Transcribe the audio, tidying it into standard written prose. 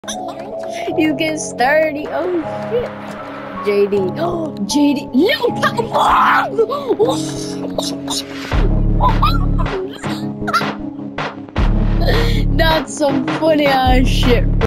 He's getting sturdy. Oh shit. JD. Oh, JD. Little Pokemon! That's some funny ass shit.